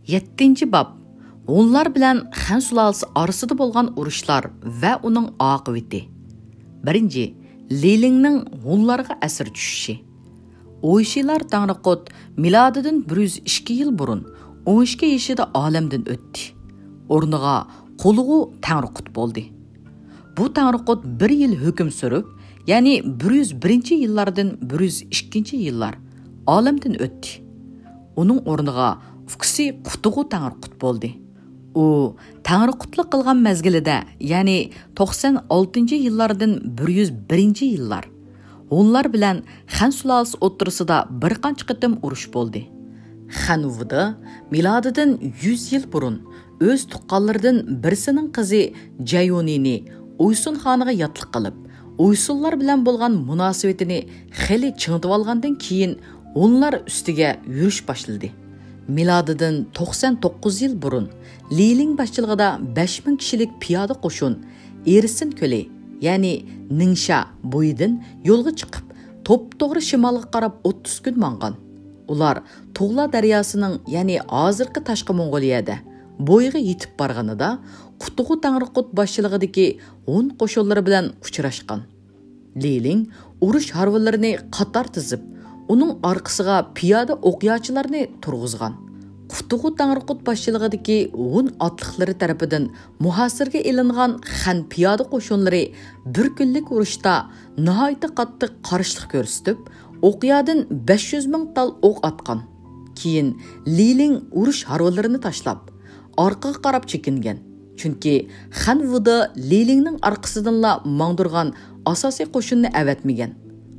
7. bab. Onlar bilan Xan sulolasi orasida bo'lgan urushlar va uning oqibati. 1. Lilingning hunlarga asir tushishi. O'yshiylar Tangriqut milodidan 102 yil burun 12 yoshida olamdan o'tdi. O'rniga Qulug'u Tangriqut bo'ldi. Bu Tangriqut 1 yil hukm surib, ya'ni 101 yillardan 102 yillar olamdan o'tdi. Uning o'rniga Fuksi Qutug'u Tangriqut bo'ldi. U Tangriqutlik qilgan mezgilida, ya'ni 96 yillardan 101 yillar onlar bilan Xan sulolasi o'ttirisida bir qancha qitim urush bo'ldi. Xanuvida milodidan 100 yil burun o'z tuqqanlaridan birisining qizi Jayonini Uysun xoniga yotliq qilib, Uysunlar bilan bo'lgan munosabatini xeli chingitib olgandan keyin onlar ustiga yurish boshladi. Milodidan 99 yil burun Liling boshchiligida 5000 kishilik piyoda qo'shin Erisin ko'li, ya'ni Ningsha bo'yidan yo'lga chiqib, to'p-to'g'ri shimolga qarab 30 kun mangan. Ular Tug'la daryosining, ya'ni hozirgi Tashqi Mong'oliyada bo'yiga yetib borganida Qutug'u Tangriqut boshchiligidagi 10 qo'shinlari bilan uchrashgan. Liling urush harvalarini qator tizib, uning orqasiga piyoda o'qiyotchilarni turg'izgan. Qutug'u Tangriqut boshchiligidagi 10 otliqlari tarafidan muhosirga ilingan Xan piyoda qo'shinlari bir kunlik urushda nihoyatda qattiq qarshilik ko'rsatib, o'qiyadan 500 ming tal o'q atgan. Keyin Liling urush harvalarini tashlab, orqaga qarab chekingan. Chunki Xan Vuda Lilingning orqasidanla mangdirgan asosiy qo'shinni avatmagan.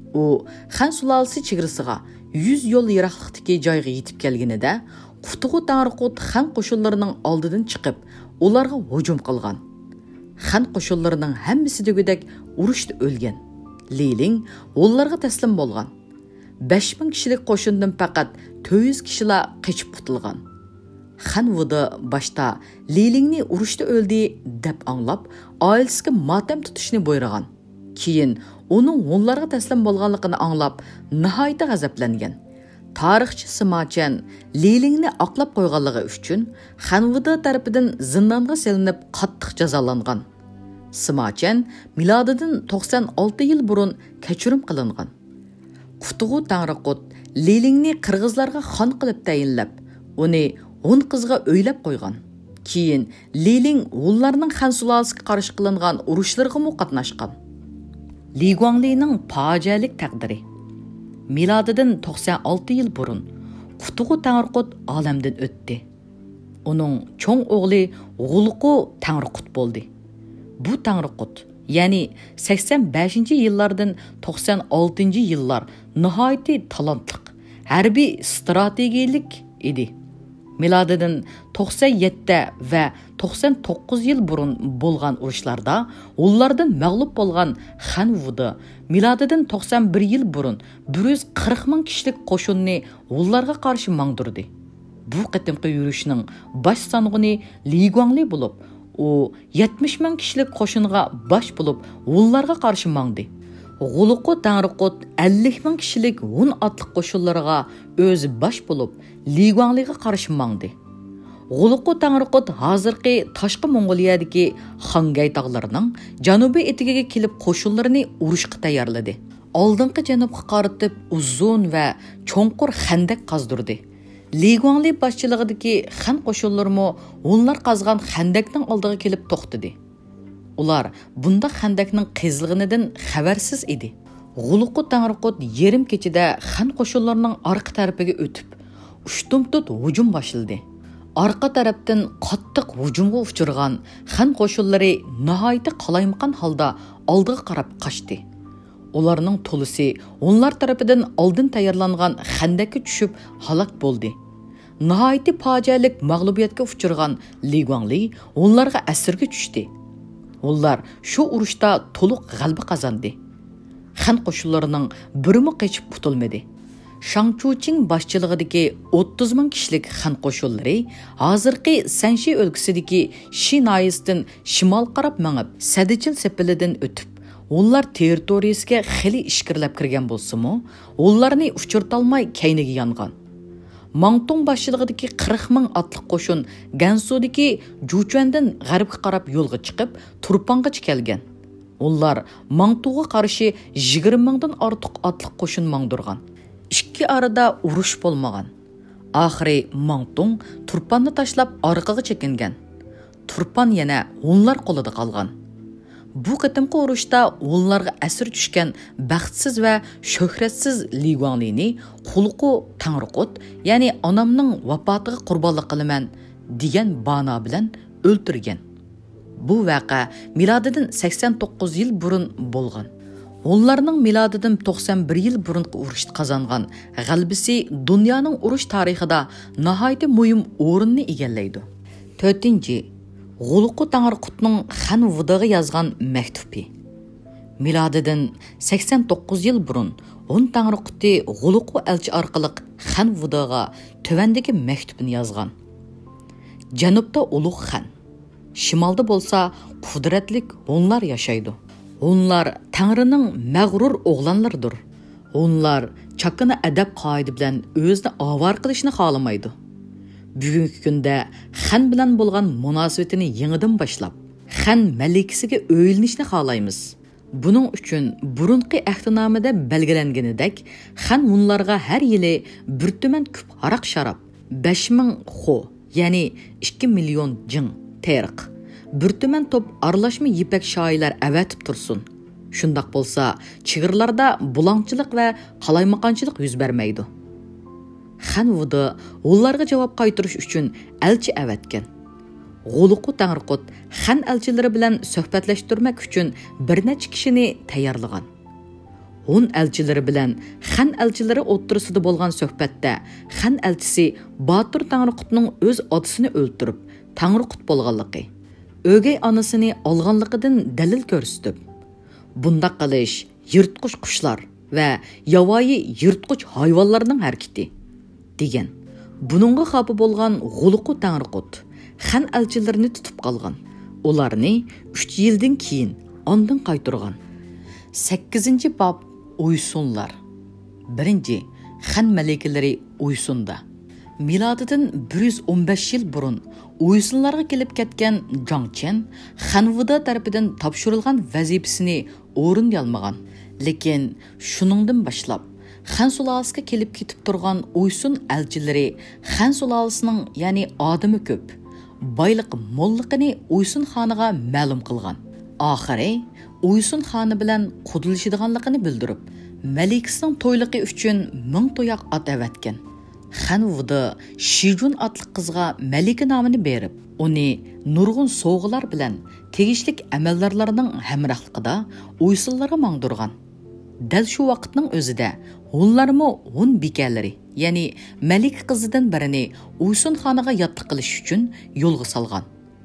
U Xan sulolasi chegarasiga 100 yo'l yiroqlikdagi joyga yetib kelganida Qutug'u Tangriqut Xan qo'shinlarining oldidan chiqib, ularga hujum qilgan. Xan qo'shinlarining hammasi degudek urushda o'lgan. Liling ularga taslim bo'lgan. 5000 kishilik qo'shindan faqat 400 kishilar qochib qutulgan. Xan Vuda boshda Lilingni urushda o'ldi deb anglab, oilasiga motam tutishni buyurgan. Keyin uning hunlarga taslim bo'lganligini anglab, nihoyatda g'azablangan. Tarixchi Simachan Lilingni aqlab qo'yganligi uchun Xan Vuda tarafidan zindonga solinib qattiq jazolangan. Simachan milodidan 96 yil burun kechirim qilingan. Qutug'u Tangriqut Lilingni qirg'izlarga xon qilib tayinlab, uni 10 qizga o'ylab qo'ygan. Keyin Liling hunlarning Xan sulolasiga qarshi qilingan urushlarga qatnashgan. Li Guanglining fojialik taqdiri. Milodidan 96 yil burun Qutug'u Tangriqut olamdan o'tdi. Uning cho'ng o'g'li G'ulqu Tangriqut bo'ldi. Bu Tangriqut, ya'ni 85-yillardan 96-yillar nihoyatda talantli, harbiy strategiyalik edi. Milodidan 97 va 99 yil burun bo'lgan urushlarda ulardan mag'lub bo'lgan Xan Vuda milodidan 91 yil burun 140 ming kishilik qo'shinni ularga qarshi mangdirdi. Bu qatimqi yurishning bosh song'ini Li Guangli bo'lib, u 70 ming kishilik qo'shinga bosh bo'lib ularga qarshi mangdi. G'uluqu Tangriqut 50 ming kishilik 10 otliq qo'shinlarga o'zi bosh bo'lib, Li Guangliga qarshi mangdi. G'uluqu Tangriqut hozirgi Tashqi Mong'oliyadagi Xangay tog'larining janubiy etigiga kelib qo'shinlarini urushga tayyorladi. Oldingi janubga qaratib uzun va cho'nqur xandak qazdirdi. Li Guangli boshchiligidagi Xan qo'shinlarimi onlar qazgan xandakning oldiga kelib to'xtadi. Ular bunda xandakning qezilganidan xabarsiz edi. G'uluqu Tangriqut yerim kechida Xan qo'shinlarining orqa tarafiga o'tib, ushtumtut hujum boshladi. Arqa tarafdan qattiq hujumga uchirgan Xan qo'shinlari nihoyatda qalaymaqon holda oldiga qarab qochdi. Ularning to'lisi onlar tarafidan oldin tayyorlangan xandakka tushib halok bo'ldi. Nihoyatda fojialik mag'lubiyatga uchirgan Li Guangli onlarga asirga tushdi. Ular shu urushda to'liq g'alaba qozondi. Xan qo'shinlarining birimi qochib qutulmadi. Shang Chuqing boshchiligidagi 30 ming kishilik Xan qo'shinlari hozirgi Sanshi o'lkasidagi Shinayisdan shimol qarab mangib, Sadichil sepilidan o'tib, ular territoriyasiga xili ishkirlab kirgan bo'lsa-mu, ularni uchirtolmay kayniga yongan. Mangtong başçılığındaki 40 ming atliq qo'shin Gansudagi Juchuandan g'arbga qarab yo'lga chiqib, Turpangacha kelgan. Onlar Mangtuga qarshi 20 mingdan ortiq atliq qo'shin mangdirgan. Ikki arada urush bo'lmagan. Oxiri Mangtung Turpanni tashlab orqaga chekingan. Turpan yana onlar qo'lida qolgan. Bu qitimqi urushda onlarga asir tushgan baxtsiz va shuhratsiz Li Guanglini Xulqu Tangrıqut, ya'ni onamning vafotiga qurbonlik qilaman degan bano bilan o'ltirgan. Bu vaqa milodidan 89 yil burun bo'lgan. Onlarning milodidan 91 yil burun urushda qozongan g'albisi dunyoning urush tarixida nihoyat muhim o'rinni egallaydi. 4. Xulqu Tangrıqutning Xan Vudaga yozgan maktubi. Milodidan 89 yil burun on Tangrıquti Xulqu elchi orqali Xan Vudaga tövandagi maktubini yozgan. Janubda ulug' Xan, shimolda bo'lsa qudratlik onlar yashaydi. Onlar Tangrining mag'rur o'g'lonlaridir. Onlar chaqini adab qoida bilan o'zini avar qilishni xohlamaydi. Bugungi kunda Xan bilan bo'lgan munosabatini yangidan boshlab, Xan malikasiga o'yilishni xohlaymiz. Buning uchun burunqi ahdnomada belgilanganidek, Xan munlarga har yili bir tuman ko'p aroq sharob, 5000 xo, ya'ni 2 million jing teriq, bir tuman top aralashma yipak shoylar avatib tursin. Shundaq bo'lsa, chigirlarda bulangchilik va qalaymaqonchilik yuz bermaydi. Xan Vuda onlarga javob qaytarish uchun elchi avatgan. Xulqu Tangrıqut Xan elchilari bilan suhbatlashtirmak uchun bir necha kishini tayyorlagan. On elchilari bilan Xan elchilari o'rtasida bo'lgan suhbatda Xan elchisi Botir Tangrıqutning o'z otasini o'ltirib, Tangrıqut bo'lganligi, o'gay onasini olganligidan dalil ko'rsatib, bundaq qilish yirtqich qushlar va yovvoyi yirtqich hayvonlarning harakati degan. Buningga xafa bo'lgan Xulqu Tangrıqut Xan elchilarini tutib qolgan. Ularni 3 yildan keyin ondan qaytargan. 8. bob Uysunlar. 1. Xan malikalari Uysunda. Milodidan 115 yil burun Uysunlarga kelib ketgan Jangchen Xan Vuda tarafidan topshirilgan vazifasini o'rinlay olmagan. Lekin shuningdan boshlab Xan sulolasiga kelib ketib turgan Uysun elchilari Xan sulolasining, ya'ni odami ko'p, boyliq molliqini Uysun xoniga ma'lum qilgan. Oxiri Uysun xoni bilan qudilishadiganligini bildirib, malikasining to'yligi uchun 1000 to'yoq at avatgan. Xan Vuda Shijun atli qizga malika nomini berib, uni nurg'un sovg'alar bilan tegishlik amallarlarning hamrohligida Uysunlarga mangdirgan. Dal shu vaqtning o'zida onlarmi on bekalari, ya'ni malik qizidan birini Uysun xoniga yotliq qilish uchun yo'lga solgan.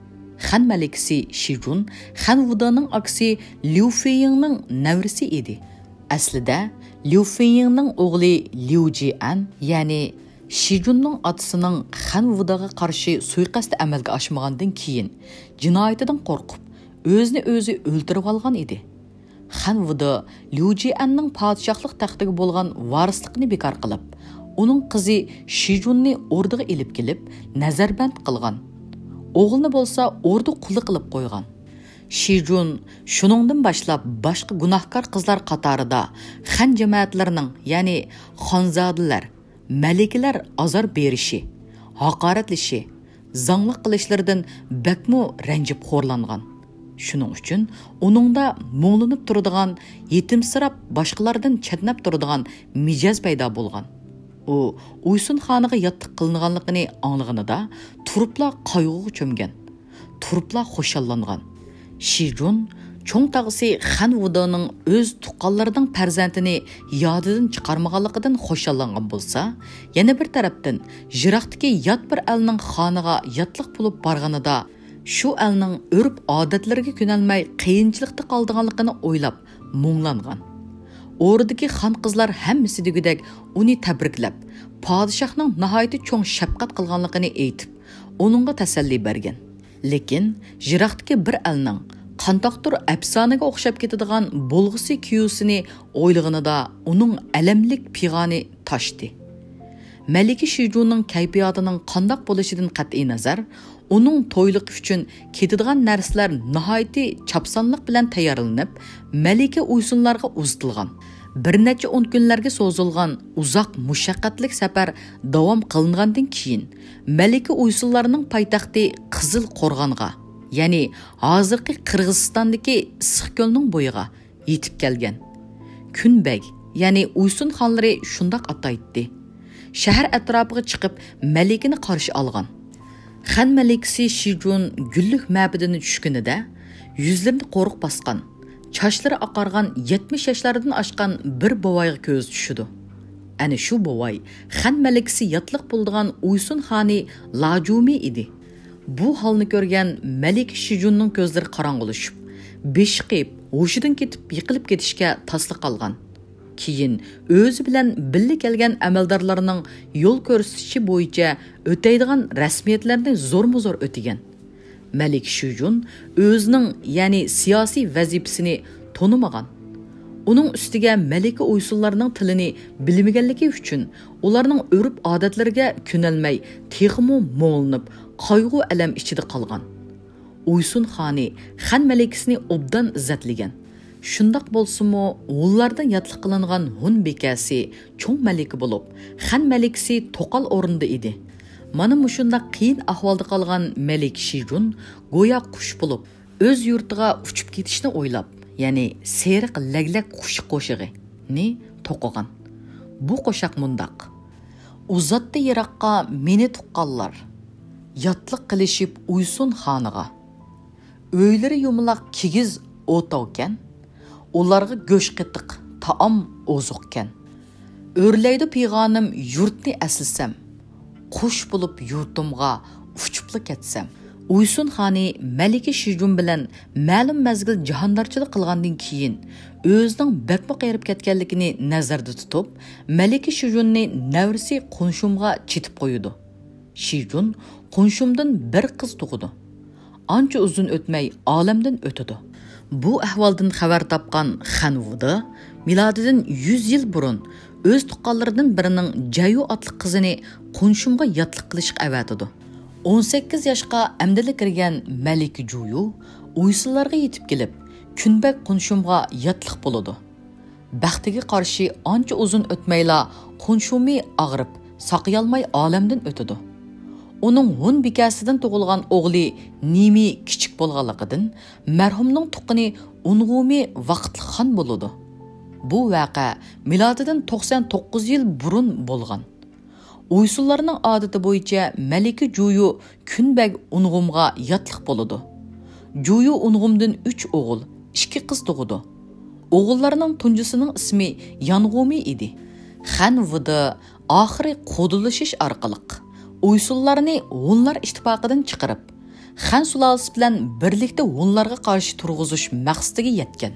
Xan malikasi Shijun Xan Vudaning aksi Liu Feiyingning navrisi edi. Aslida Liu Feiyingning o'g'li Liu Jian, ya'ni Shijunning otasining Xan Vudaga qarshi suiqasd amalga oshmagandan keyin jinoyatidan qo'rqib, o'zini o'zi o'ldirib olgan edi. Xan Vuda Liu Jianning podshohlik taxtiga bo'lgan varisligini bekor qilib, uning qizi Shijunni o'rdiga elib kelib, nazarband qilgan. O'g'ilni bo'lsa o'rdi quli qilib qo'ygan. Shijun shuningdan boshlab boshqa gunohkor qizlar qatorida Xan jamoatlarining, ya'ni xonzodalar, malikalar azor berishi, haqoratlishi, zanglik qilishlaridan bakmu ranjib xo'rlangan. Shuning uchun uningda mo'nglinib turadigan, yetimsirab boshqalardan chatnab turadigan mijoz paydo bo'lgan. U Uysun xoniga yotliq qilinganligini anglaganida turibla qayg'uga cho'mgan, turibla xushallangan. Shijun cho'ng tog'isi Xan Vudaning o'z tuqqanlarining farzandini yodidan chiqarmaganligidan xushallangan bo'lsa, yana bir tarafdan jiroqdagi yot bir elning xoniga yotliq bo'lib borganida shu elning urf odatlariga ko'nalmay qiyinchilikda qoldiganligini o'ylab munglangan. O'rdagi xon qizlar hammasi degudek uni tabriklab, podshohning nihoyat cho'ng shafqat qilganligini aytib, uningga tasalli bergan. Lekin jiroqdagi bir elning qandoqdir afsonaga o'xshab ketadigan bo'lg'isi kuyusini o'ylaganida uning alamlik pig'oni toshdi. Malika Shijunning kayfiyatining qandoq bo'lishidan qat'iy nazar, uning to'yligi uchun ketadigan narsalar nihoyatda chapsonlik bilan tayyorlanib, Malika Uysunlarga uzitilgan. Bir necha 10 kunlarga so'zilgan uzoq mushaqqatlik safar davom qilingandan keyin Malika Uysunlarning poytaxti Qizil Qo'rg'onga, ya'ni hozirgi Qirg'izistondagi Issiqko'lning bo'yiga yetib kelgan. Kunbeg, ya'ni Uysun xonlari shundoq ataydi. Shahar atrofiga chiqib Malikani qarshi olgan. Xan Malikasi Shijun gullik mabidini tushgunida yuzlarini qo'riq bosgan, chochlari oqargan 70 yoshlardan oshgan bir bovoyga ko'z tushidi. Ana shu bovoy Xan Malikasi yotliq bo'lgan Uysun xoni Lajumi edi. Bu holni ko'rgan Malik Shijunning ko'zlari qorong'ulashib, beshiqib, hushidan ketib yiqilib ketishga tasliq qolgan. Keyin o'zi bilan birga kelgan amaldorlarning yo'l ko'rsatishi bo'yicha o'taydigan rasmiyatlarni zo'rma-zo'r o'tigan. Malik Shijun o'zining, ya'ni siyosiy vazifasini tonimagan. Uning ustiga Malika Uysunlarning tilini bilmaganligi uchun ularning o'rib odatlariga ko'nalmay, texmo mo'linib, qayg'u alam ichida qolgan. Uysun xoni Xan Malikasini obdan izzatlagan. Shundoq bo'lsa-mu, ulardan yotliq qilingan Hun bekasi cho'ng malika bo'lib, Xan Malikasi to'qal o'rinda edi. Mana mushundaq qiyin ahvolda qolgan Malik Shijun go'yo qush bo'lib, o'z yurtiga uchib ketishni o'ylab, ya'ni seriq laglak qushi qo'shig'i ni to'qigan. Bu qo'shaq mundaq: uzatda yiroqqa meni tuqqanlar, yotliq qilishib Uysun xoniga. O'ylari yumaloq kigiz o'tovkan, ularga go'sht qitiq, taom ozuqkan. O'rlaydi pig'onim yurtni asilsam, qush bo'lib yurtimga uchibli ketsam. Uysun xoni Malika Shijun bilan ma'lum mazgil jahondarchilik qilgandan keyin o'zining bakma qayirib ketganligini nazarda tutib, Malika Shijunni navrisi Qunshumga chetib qo'ydi. Shijun Qunshumdan bir qiz tug'di. Ancha uzun o'tmay olamdan o'tdi. Bu ahvoldan xabar topgan Xan Vuda milodidan 100 yil burun o'z tuqqanlaridan birining Jayu otli qizini Qunshumga yotliq qilishga avatidi. 18 yoshga amdili kirgan Malik Juyu Uysunlarga yetib kelib, Kunbek Qunshumga yotliq bo'ladi. Baxtiga qarshi ancha uzun o'tmayla Qunshumi og'rib, saqiyolmay olamdan o'tadi. Uning Hun bekasidan tug'ilgan o'g'li Nimi kichik bo'lganligidan marhumning tuqqani Ung'umi vaqtli xon bo'ladi. Bu vaqa milodidan 99 yil burun bo'lgan. Uysunlarning odati bo'yicha Malika Juyu Kunbek Ung'umga yotliq bo'ladi. Juyu Ung'umdan 3 o'g'il, 2 qiz tug'di. O'g'illarning tunjisining ismi Yang'umi edi. Xan Vuda oxiri qo'dilishish orqali Uysunlarni Hunlar ittifoqidan chiqarib, Xan sulolasi bilan birlikda Hunlarga qarshi turg'izish maqsadiga yetgan.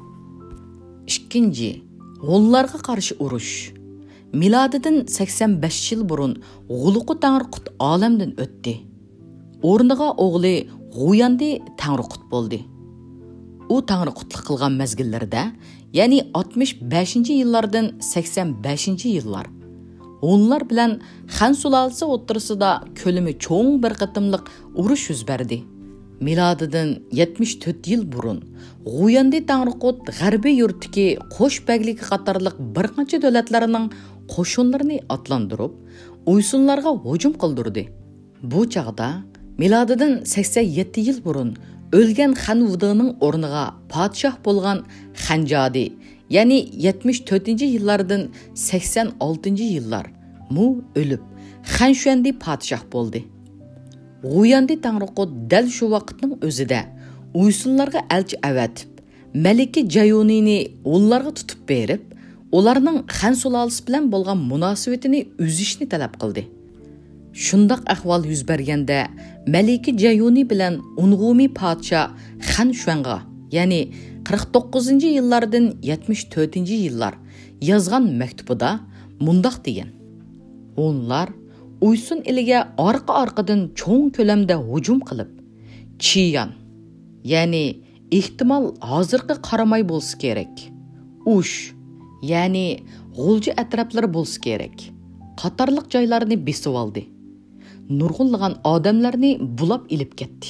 2. Hunlarga qarshi urush. Milodidan 85 yil burun G'uluqi Tangriqut olamdan o'tdi. O'rniga o'g'li G'uyandi Tangriqut bo'ldi. U Tangriqutlik qilgan mazgillarda, ya'ni 65-yillardan 85-yillar Hunlar bilan Xan sulolasi o'rtasida ko'limi cho'ng bir qatimliq urush yuz berdi. Milodidan 74 yil burun G'uyandi Tangriqut g'arbiy yurtdagi qo'shbagligi qatorliq bir qancha davlatlarning qo'shinlarini otlantirib, Uysunlarga hujum qildirdi. Bu chaqda milodidan 87 yil burun o'lgan Xan Vudaning o'rniga podshoh bo'lgan Xanjodi, ya'ni 74-yillardan 86-yillar mu o'lib, Xan Shuandi podshoh bo'ldi. G'uyandi Tangriqut dal shu vaqtning o'zida Uysunlarga elchi avatib, Malika Jayunini ularga tutib berib, ularning Xan sulolasi bilan bo'lgan munosabatini uzishni talab qildi. Shundaq ahvol yuz berganda Malika Jayuni bilan Ung'umi podshoh Xan Shuanga, ya'ni 49-yillardan 74-yillar yozgan maktubida mundaq degan: Hunlar Uysun iliga orqa-orqadan cho'ng ko'lamda hujum qilib, Chiyan, ya'ni ehtimol hozirga qaramay bo'lsa kerak, Ush, ya'ni G'ulji atroflari bo'lsa kerak, qatarlıq joylarni besib oldi. Nurg'unlagan odamlarni bulab ilib ketdi.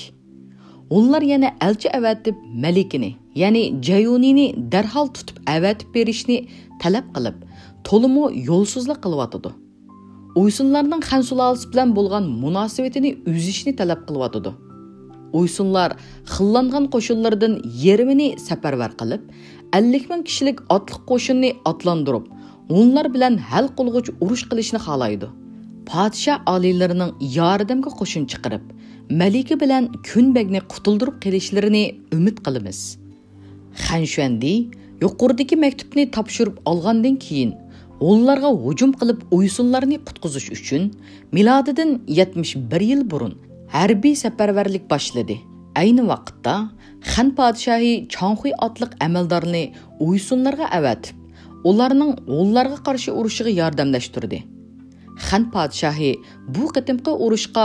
Onlar yana elchi avatib malikini, ya'ni Jayunini darhol tutib avatib berishni talab qilib, to'limi yo'lsizlik qilyotdi. Uysunlarning Xan sulolasi bilan bo'lgan munosabatini uzishni talab qilyotdi. Uysunlar xillangan qo'shinlardan yerimini safarbar qilib, 50 ming kishilik otliq qo'shinni otlandirib, onlar bilan hal qilg'uch urush qilishni xohlaydi. Podshoh oliylarining yordamga qo'shin chiqarib, malika bilan Kunbegni qutuldirib kelishlarini umid qilamiz. Xanshuandi yuqoridagi maktubni topshirib olgandan keyin onlarga hujum qilib Uysunlarni qutqizish uchun milodidan 71 yil burun harbiy safarbarlik boshladi. Ayni vaqtda Xan podshohi Changxuy otliq amaldorni Uysunlarga avatib, ularning onlarga qarshi urushiga yordamlashtirdi. Xan podshohi bu qitimqi urushqa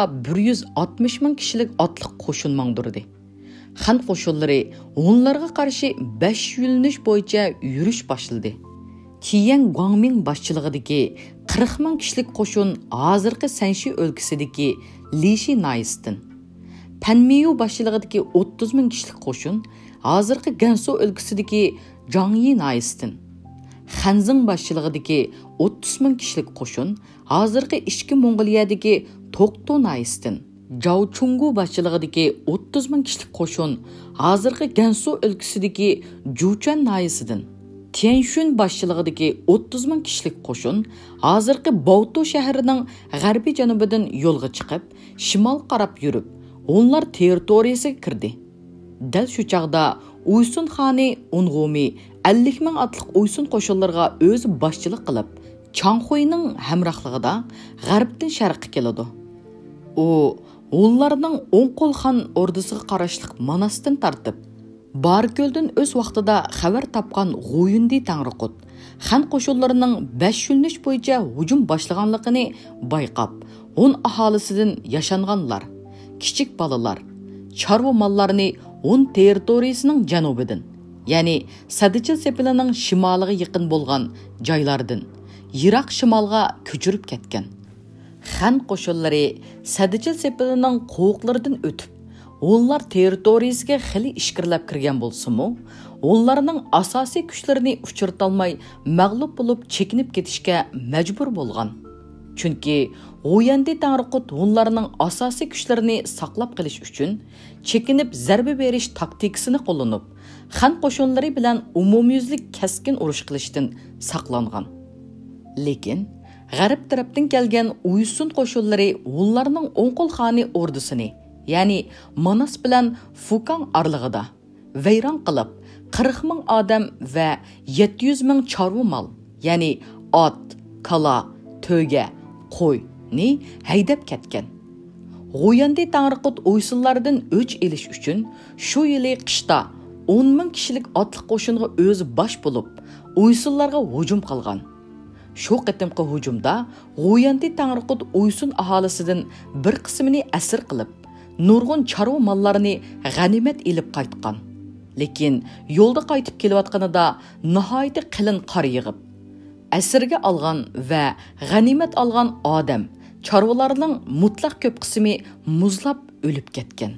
160 ming kishilik otliq qo'shin mangdirdi. Xan qo'shinlari onlarga qarshi 5 yo'linish bo'yicha yurish boshladi. Tian Guangming boshchiligidagi 40 ming kishilik qo'shin hozirgi Sanshi o'lkasidagi Lishi Naistin, Panmiyu boshchiligidagi 30 ming kishilik qo'shin hozirgi Gansu o'lkasidagi Zhangyi Naistin, Xanzing boshchiligidagi 30 ming kishilik qo'shin hozirgi Ishki Mong'oliyadagi Toqto Naistin, Zhao Chungu boshchiligidagi 30 ming kishilik qo'shin hozirgi Gansu o'lkasidagi Juchan Naisidan, Tianshun boshchiligidagi 30 ming kishilik qo'shin hozirgi Bautu shahrining g'arbiy janubidan yo'lga chiqib, shimol qarab yurib, onlar territoriyasiga kirdi. Dal shu chaqda Uysun xoni Ung'umi 50 ming otliq Uysun qo'shinlarga o'zi boshchilik qilib, Changxuyning hamrohligida g'arbdan sharqqa keladi. U onlarning o'ng qo'l xon ordisiga qarashliq Manasdan tortib, Barko'ldan o'z vaqtida xabar topgan G'uyundi Tangriqut Xan qo'shinlarining 5 yo'linish bo'yicha hujum boshlaganligini bayqab, 10 aholisidan yashanganlar, kichik bolalar, chorva mollarini 10 territoriyasining janubidan, ya'ni Sadichil sepilining shimoliga yaqin bo'lgan joylardan yiroq shimolga ko'chirib ketgan. Xan qo'shinlari Sadichil sepilining qo'qlaridan o'tib, onlar territoriyasiga xili ishkirlab kirgan bo'lsa-mu, onlarning asosiy kuchlarini uchirtolmay mag'lub bo'lib chekinib ketishga majbur bo'lgan. Chunki G'uyandi Tangriqut onlarning asosiy kuchlarini saqlab qilish uchun chekinib zarba berish taktikasini qo'llanib, Xan qo'shinlari bilan umumyuzlik kaskin urush qilishdan saqlangan. Lekin g'arb tarafdan kelgan Uysun qo'shinlari onlarning o'ng qo'l xoni ordisini, ya'ni Manas bilan Fukang arlig'ida vayron qilib, 40 ming odam va 700 ming chorva mol, ya'ni ot, kala, to'ga, qo'yni haydab ketgan. G'uyandi Tangriqut Uysunlardan o'ch elish uchun shu yili qishda 10 ming kishilik otliq qo'shinga o'zi bosh bo'lib, Uysunlarga hujum qilgan. Shu qitimqi hujumda G'uyandi Tangriqut Uysun aholisidan bir qismini asir qilib, nurg'un chorva mollarini g'animat elib qaytgan. Lekin yo'lda qaytib kelayotganida nihoyat qalin qor yig'ib, asirga olgan va g'animat olgan odam, chorvalarning mutlaq ko'p qismi muzlab o'lib ketgan.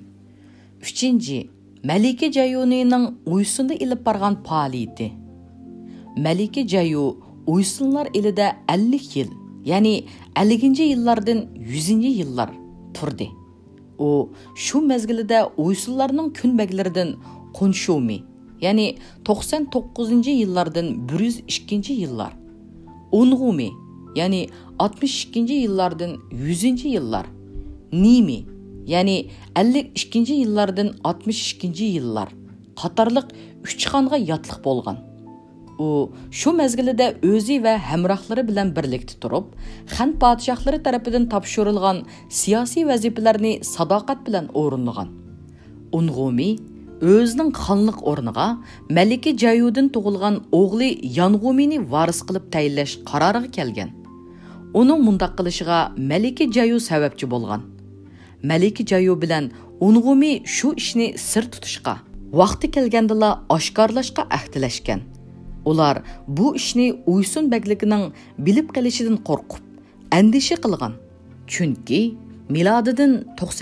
3. Malika Jayunining Uysunda ilib borgan faoliyati. Malika Jayu Uysunlar elida 50 yil, ya'ni 50-yillardan 100-yillar turdi. O shu mezgilida Uysunlarning Kunbeglaridan Qunshumi, ya'ni 99-yillardan 102-yillar, Ung'umi, ya'ni 62-yillardan 100-yillar, Nimi, ya'ni 52-yillardan 62-yillar qatorliq 3 xonga yotliq bo'lgan. U shu mezgilida o'zi va hamrohlari bilan birlikda turib, Xan podshohlari tomonidan topshirilgan siyosiy vazifalarni sadoqat bilan o'rinlagan. Ung'umi o'zining xonlik o'rniga Malika Jayudan tug'ilgan o'g'li Yang'umini varis qilib tayinlash qaroriga kelgan. Uning mundaq qilishiga Malika Jayu sababchi bo'lgan. Malika Jayu bilan Ung'umi shu ishni sir tutishga, vaqti kelgandala oshkorlashga ahdlashgan. Ular bu ishni Uysun begligining bilib qolishidan qo'rqib, әндеші қылған. Чүнки milodidan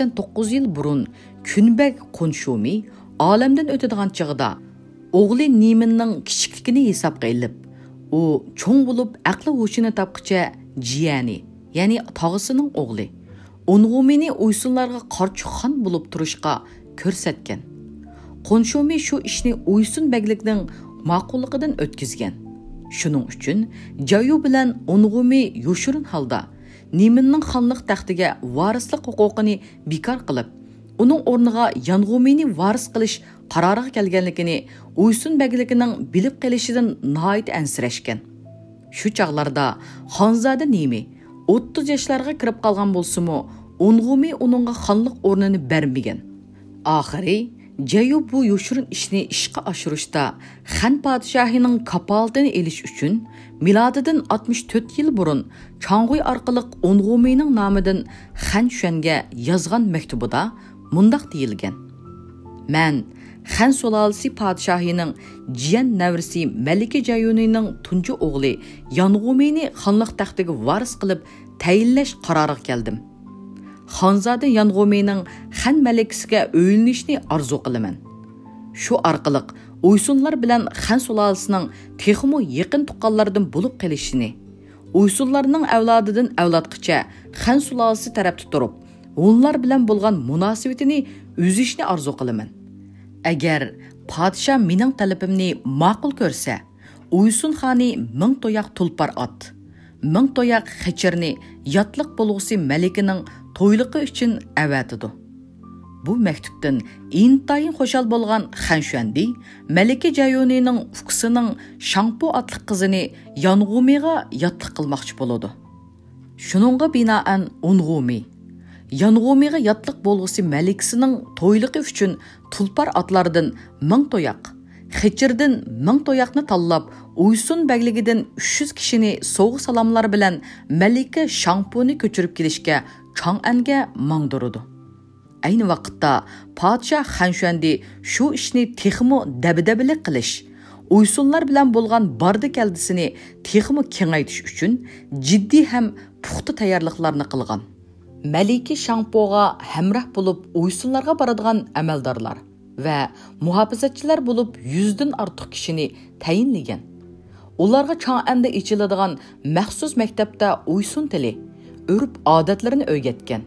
99 yil burun Kunbek Qunshumi olamdan o'tadigan chig'ida o'g'li Niminning kichikligini hisobga ilib, u cho'ng bo'lib aqli o'shini topqicha jiyani, ya'ni tog'isining o'g'li Ung'umini Uysunlarga qarshi xon bo'lib turishga ko'rsatgan. Qunshumi shu ishni Uysun beglikning ma'qulligidan o'tkazgan. Shuning uchun Jayu bilan Ung'umi yoshirin holda Niminning xonlik taxtiga varislik huquqini bekor qilib, uning o'rniga Yang'umini varis qilish qaroriga kelganligini Uysun begligining bilib kelishidan nihoyat ansirashgan. Shu chaqlarda Xonzoda Nimi 30 yoshlarga kirib qolgan bo'lsa-mu, Ung'umi uningga xonlik o'rnini bermagan. Oxiri Jayu bu yoshirin ishni ishga oshirishda Xan podshohining kapolatini elish uchun milodidan 64 yil burun Chang'uy orqali Ung'umining nomidan Xan Shuanga yozgan maktubida mundaq deyilgan: "Men Xan sulolasi podshohining jiyan navrisi Malika Jayunining tunji o'g'li Yang'umini xonlik taxtiga varis qilib tayinlash qaroriga keldim. Xonzoda Yang'umining Xan malikasiga o'yinishni arzu qilaman. Shu orqali Uysunlar bilan Xan sulolasining texmo yaqin tuqqanlardan bo'lib qolishini, Uysunlarning avlodidan avlodgacha Xan sulolasi tarafda turib, onlar bilan bo'lgan munosabatini uzishni arzu qilaman. Agar podshoh mening talabimni ma'qul ko'rsa, Uysun xoni 1000 to'yaq tulpar ot, 1000 to'yaq xechirni yotliq bo'lg'usi malikining to'yligi uchun avatidi." Bu maktubdan intayin xo'shal bo'lgan Xan Shuandi Malika Jayunining fuqisining Shangpo otliq qizini Yang'umiga yotliq qilmoqchi bo'ladi. Shuningga binoan Ung'umi Yang'umiga yotliq bo'lg'usi malikasining to'yligi uchun tulpar otlardan 1000 to'yaq, xechirdan 1000 to'yaqni tanlab, Uysun begligidan 300 kishini sovg'a salomlar bilan Malika Shangponi ko'chirib kelishga Chang'anga mangdirdi. Ayni vaqtda podshoh Xan Shuandi shu ishni texmo dabdabalik qilish, Uysunlar bilan bo'lgan barda keldisini texmo kengaytirish uchun jiddiy ham puxta tayyorliklarni qilgan. Malika Shangpoga hamroh bo'lib Uysunlarga boradigan amaldorlar va muhofizatchilar bo'lib 100 dan ortiq kishini tayinlagan. Ularga Chang'anda ichiladigan maxsus maktabda Uysun tili, urf odatlarini o'rgatgan.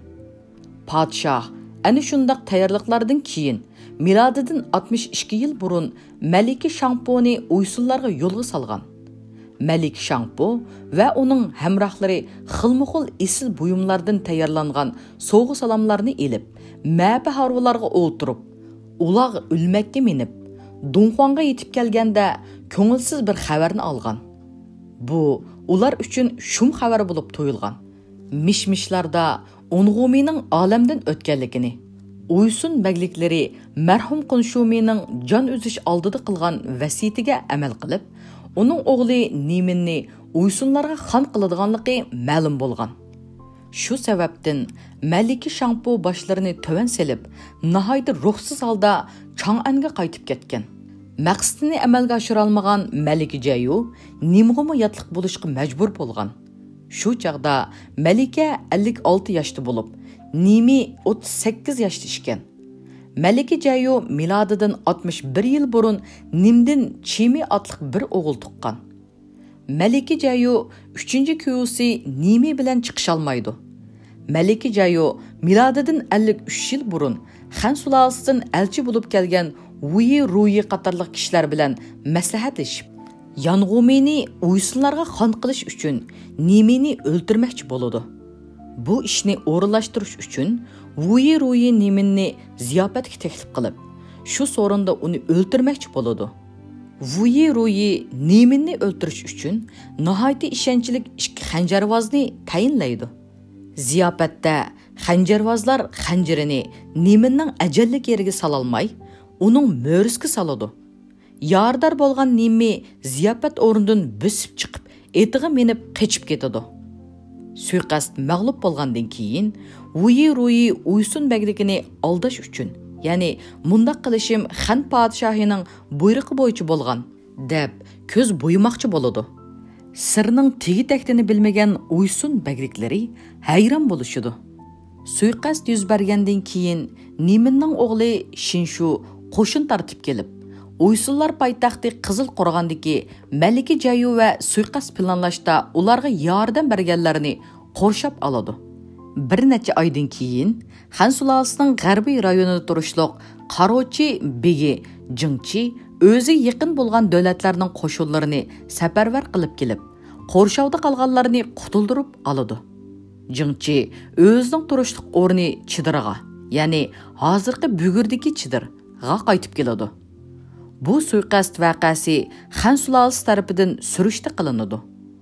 Podshoh ana shundaq tayyorliklardan keyin milodidan 62 yil burun Malika Shangponi Uysunlarga yo'lga solgan. Malik Shangpo va uning hamrohlari xilma-xil esil buyumlardan tayyorlangan sovg'a salomlarni elib, ma'ba harvalarga o'ltirib, ular o'lmakka minib, Dunxonga yetib kelganda ko'ngilsiz bir xabarni olgan. Bu ular uchun shum xabar bo'lib to'yilgan. Mishmishlarda Ung'umining olamdan o'tganligini, Uysun begliklari marhum Qunshumining jon uzish oldida qilgan vasiyatiga amal qilib, uning o'g'li Niminni Uysunlarga xon qiladiganligi ma'lum bo'lgan. Shu sababdan Malika Shangpo boshlarini to'van selib, nihoyat ruhsiz holda Chang'anga qaytib ketgan. Maqsadini amalga oshira olmagan Malika Jayu Nimg'umi yotliq bo'lishga majbur bo'lgan. Shu chaqda Malika 56 yoshda bo'lib, Nimi 38 yoshda ishgan. Malika Jayu milodidan 61 yil burun Nimdin Chimi otliq bir o'g'il tuqqan. Malika Jayu 3-kuyusi Nimi bilan chiqisha olmaydi. Malika Jayu milodidan 53 yil burun Xan sulolasidan elchi bo'lib kelgan Wuyi Ruyi qatorliq kishilar bilan maslahatlashib, Yang'umini Uysunlarga xon qilish uchun Nimini o'ltirmoqchi bo'ladi. Bu ishni o'rinlashtirish uchun Wuyi Ruyi Niminni ziyofatga taklif qilib, shu so'rinda uni o'ltirmoqchi bo'ladi. Wuyi Ruyi Niminni o'ltirish uchun nihoyat ishonchli ikki xanjarvozni tayinlaydi. Ziyofatda xanjarvozlar xanjirini Niminning ajallik yeriga sololmay, uning mo'risiga soladi. Yordar bo'lgan Nimi ziyofat o'rnidan bosib chiqib, etiga minib qechib ketadi. Suiqasd mag'lub bo'lgandan keyin Wuyi Ruyi Uysun begligini aldash uchun, ya'ni mundaq qilishim Xan podshohining buyrug'i bo'yicha bo'lgan deb ko'z bo'ymoqchi bo'ladi. sirning tegi-taktini bilmagan Uysun bagriklari hayron bo'lishidi. Suiqasd yuz bergandan keyin Niminning o'g'li Shinshu qo'shin tartib kelib, Uysunlar poytaxti Qizil Qo'rg'ondagi Malika Jayu va suiqasd planlashda ularga yordam berganlarini qorshab oladi. Bir necha oydan keyin Han sulolasining g'arbiy rayonida turishliq Qarochi begi Jingchi o'zi yaqin bo'lgan davlatlarning qo'shinlarini safarbar qilib kelib, Qo'rshovda qolganlarni qutuldirib oladi. Jingchi o'zining turishliq o'rni Chidirga, ya'ni hozirgi Bugurdagi Chidirga qaytib keladi. Bu suiqasd vaqasi Han sulolasi tarafidan surishti qilinadi.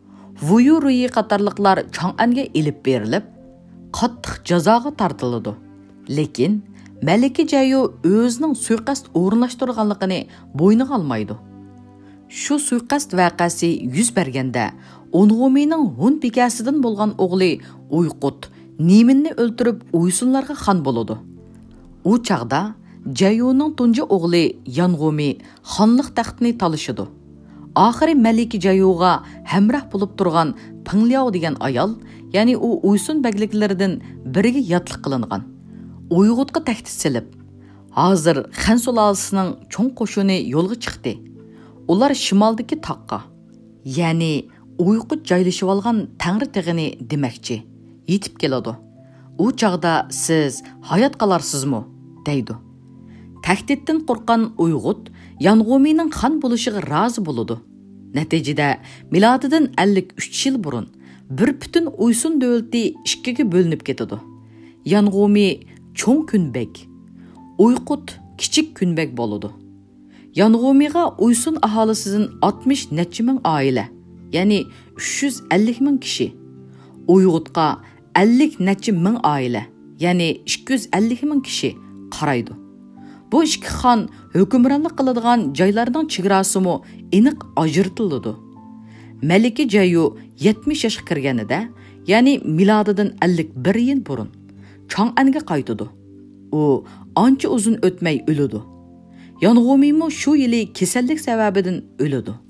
Vuyu Ruyi qatorliqlar Chang'anga elib berilib, qattiq jazoga tortiladi. Lekin Malika Jayu o'zining suiqasd o'rinlashtirganligini bo'yniga olmaydi. Shu suiqasd vaqasi yuz berganda, Ong'umining Hun bekasidan bo'lgan o'g'li Uyqut Niminni o'ltirib Uysunlarga xon bo'ladi. U chaqda Jayuning tunji o'g'li Yang'umi xonlik taxtini talishidi. Oxiri Malika Jayuga hamroh bo'lib turgan Pingliao degan ayol, ya'ni u Uysun bagliklaridan biriga yotliq qilingan. Uyg'utga tahdid silib, hozir Han sulolasining cho'ng qo'shini yo'lga chiqdi. Ular shimoldagi taqqa, ya'ni Uyqut joylashib olgan Tangri tig'ini demakchi, yetib keladi. U chaqda siz hayot qolarsizmi, deydi. Tahdiddan qo'rqqan Uyqut Yang'umining xon bo'lishiga rozi bo'ladi. Natijada milodidan 53 yil burun bir butun Uysun davlati ikkiga bo'linib ketadi. Yang'umi cho'ng kunbek, Uyqut kichik kunbek bo'ladi. Yang'umiga Uysun aholisidan 60 necha ming oila, ya'ni 350 ming kishi, Uyqutga 50 necha ming oila, ya'ni 250 ming kishi qaraydi. Bu ikki xon hukmronlik qiladigan joylarning chegarasimi aniq ajratiladi. Malika Jayu 70 yoshga kirganida, ya'ni milodidan 51 yil burun Chang'anga qaytadi. U ancha uzun o'tmay o'ladi. Yang'umimi shu yili kasallik sababidan o'ladi.